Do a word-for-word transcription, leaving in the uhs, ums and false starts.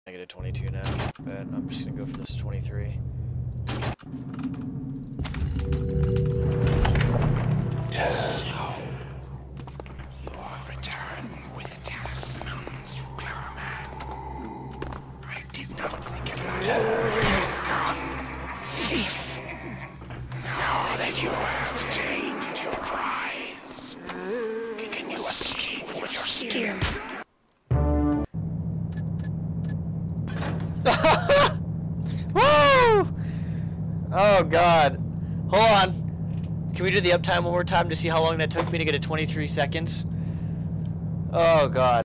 Negative twenty-two now, but I'm just gonna go for this twenty-three. Woo! Oh god. Hold on. Can we do the uptime one more time to see how long that took me to get to twenty-three seconds? Oh god.